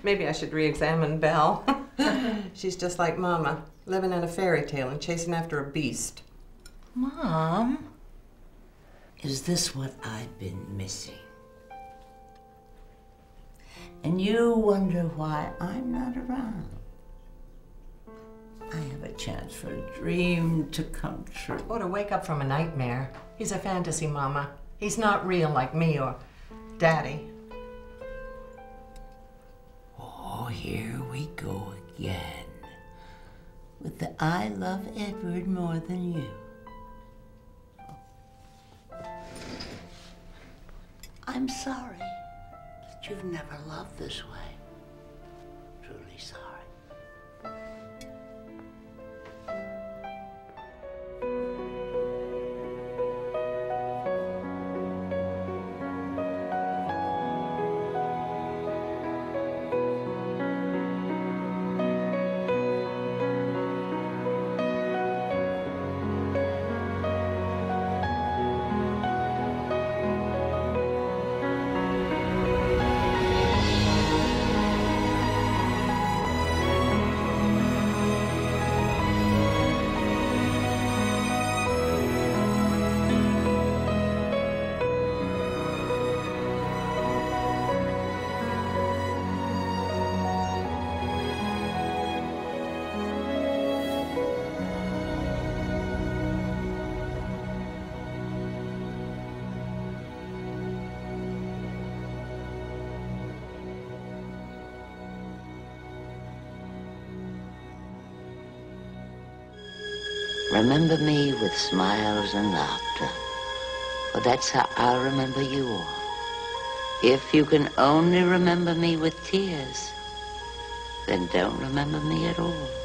Maybe I should re-examine Belle. She's just like Mama, living in a fairy tale and chasing after a beast. Mom, is this what I've been missing? And you wonder why I'm not around. I have a chance for a dream to come true. Oh, to wake up from a nightmare. He's a fantasy, Mama. He's not real like me or Daddy. Oh, here we go again. With the I love Edward more than you. I'm sorry that you've never loved this way. Truly sorry. Remember me with smiles and laughter, for that's how I'll remember you all. If you can only remember me with tears, then don't remember me at all.